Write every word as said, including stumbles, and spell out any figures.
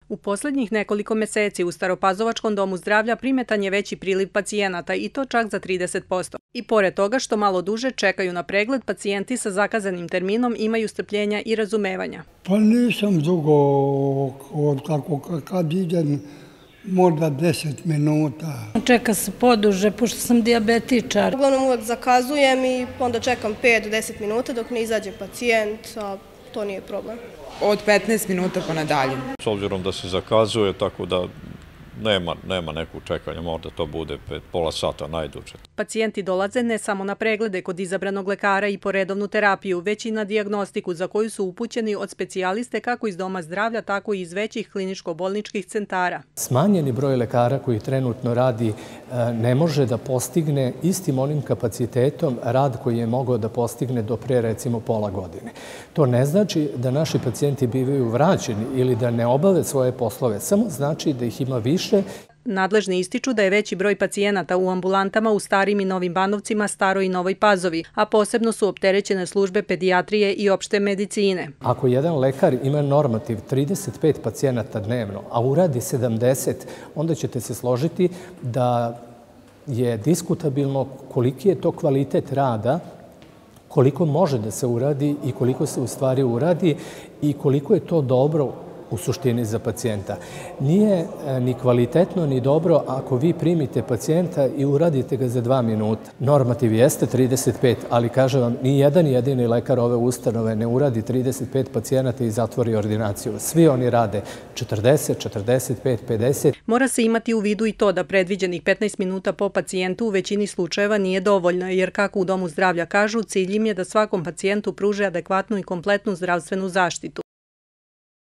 U poslednjih nekoliko meseci u Staropazovačkom domu zdravlja primetan je veći priliv pacijenata i to čak za trideset posto. I pored toga što malo duže čekaju na pregled, pacijenti sa zakazanim terminom imaju strpljenja i razumevanja. Pa nisam dugo, od kako kad idem, možda deset minuta. Čeka se poduže, pošto sam dijabetičar. Uglavnom uvek zakazujem i onda čekam pet do deset minuta dok ne izađe pacijent, a to nije problem. Od petnaest minuta pa nadalje. S obzirom da se zakazuje, tako da nema, nema nekog čekanja, možda to bude pet, pola sata najduže. Pacijenti dolaze ne samo na preglede kod izabranog lekara i po redovnu terapiju, već i na dijagnostiku za koju su upućeni od specijaliste kako iz doma zdravlja, tako i iz većih kliničko-bolničkih centara. Smanjeni broj lekara koji trenutno radi ne može da postigne istim onim kapacitetom rad koji je mogao da postigne do pre recimo pola godine. To ne znači da naši pacijenti bivaju vraćeni ili da ne obave svoje poslove, samo znači da ih ima više. Nadležni ističu da je veći broj pacijenata u ambulantama u Starim i Novim Banovcima, Staroj i Novoj Pazovi, a posebno su opterećene službe pedijatrije i opšte medicine. Ako jedan lekar ima normativ trideset pet pacijenata dnevno, a uradi sedamdeset, onda ćete se složiti da je diskutabilno koliki je to kvalitet rada, koliko može da se uradi i koliko se u stvari uradi i koliko je to dobro u suštini za pacijenta. Nije ni kvalitetno ni dobro ako vi primite pacijenta i uradite ga za dva minuta. Normativ jeste trideset pet, ali kažem vam, ni jedan jedini lekar ove ustanove ne uradi trideset pet pacijenata i zatvori ordinaciju. Svi oni rade četrdeset, četrdeset pet, pedeset. Mora se imati u vidu i to da predviđenih petnaest minuta po pacijentu u većini slučajeva nije dovoljno, jer kako u domu zdravlja kažu, cilj im je da svakom pacijentu pruže adekvatnu i kompletnu zdravstvenu zaštitu.